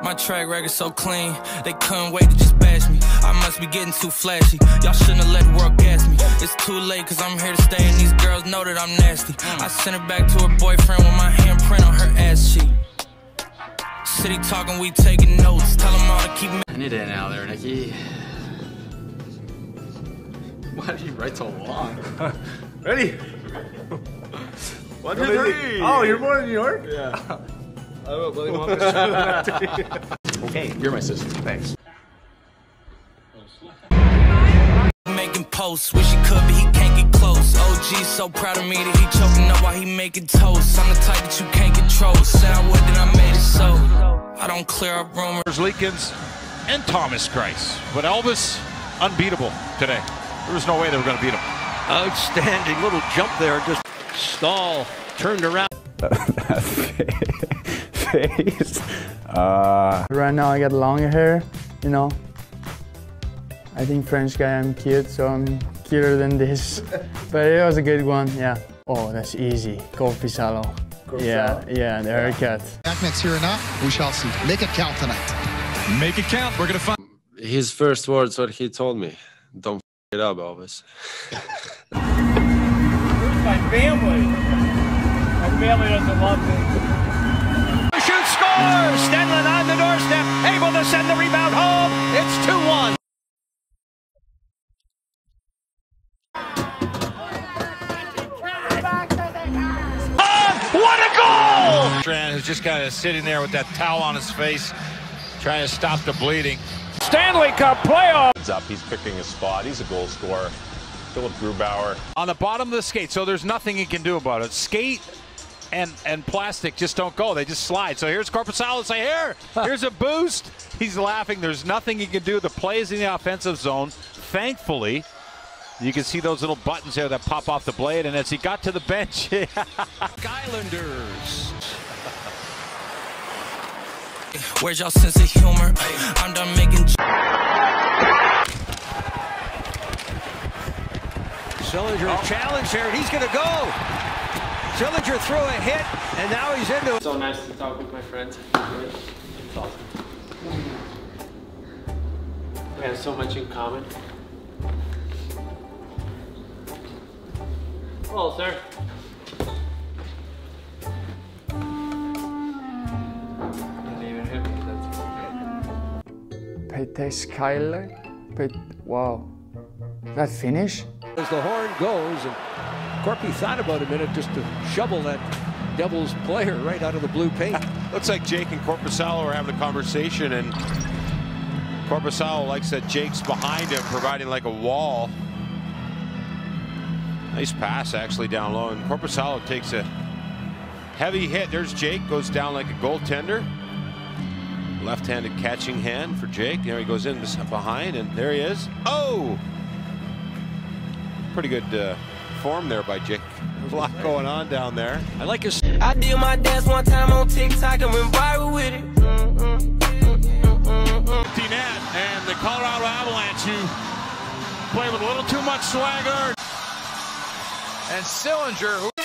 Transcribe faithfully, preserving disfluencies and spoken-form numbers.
My track record so clean, they couldn't wait to just bash me. I must be getting too flashy. Y'all shouldn't have let the world gas me. It's too late cause I'm here to stay and these girls know that I'm nasty. I sent her back to her boyfriend with my handprint on her ass cheek. City talking, we taking notes. Tell them all to keep me. I need it out there, Nicky. Why do you write so long? Ready? One, two, three. Oh, you're born in New York? Yeah. I don't really want this. Okay, you're my sister. Thanks. Making posts, wish he could, but he can't get close. O G's so proud of me that he choking up while he making toast. I'm the type that you can't control. Said I would, then I made it so. I don't clear up rumors. Leakins and Thomas Greiss, but Elvis unbeatable today. There was no way they were going to beat him. Outstanding little jump there. Just Stahl turned around. Face. Uh, right now I got longer hair, you know. I think French guy, I'm cute, so I'm cuter than this. But it was a good one, yeah. Oh, that's easy. Korpisalo. Yeah, yeah, the haircut. Ahmed's here or not, we shall see. Make it count tonight. Make it count. We're going to find. His first words, what he told me. Don't f it up, Elvis. My family. My family doesn't love me. Shoot, score! Stenlund on the doorstep, able to send the rebound home. It's two one. What a goal! Strand is just kind of sitting there with that towel on his face, trying to stop the bleeding. Stanley Cup playoff. Up, he's picking a spot. He's a goal scorer. Philip Grubauer on the bottom of the skate, so there's nothing he can do about it. Skate and and plastic just don't go; they just slide. So here's Korpisalo say, "Here, here's a boost." He's laughing. There's nothing he can do. The play is in the offensive zone. Thankfully, you can see those little buttons there that pop off the blade. And as he got to the bench, Islanders. Where's y'all sense of humor? I'm done making. Sillinger oh. challenge here, and he's going to go. Sillinger threw a hit, and now he's into it. So nice to talk with my friends. It's awesome. We have so much in common. Hello, sir. Didn't even hit me. That's Pete Skyler. Pete, wow. That finish? As the horn goes, and Corpy thought about a minute just to shovel that Devils player right out of the blue paint. Looks like Jake and Korpisalo are having a conversation, and Korpisalo likes that Jake's behind him, providing like a wall. Nice pass actually down low, and Korpisalo takes a heavy hit. There's Jake, goes down like a goaltender. Left-handed catching hand for Jake. There he goes in behind, and there he is. Oh! Pretty good uh, form there by Jake. There's a lot going on down there. I like his. I did my dance one time on TikTok and went viral with it. Mm, mm, mm, mm, mm, mm. Net and the Colorado Avalanche, who play with a little too much swagger. And Sillinger, who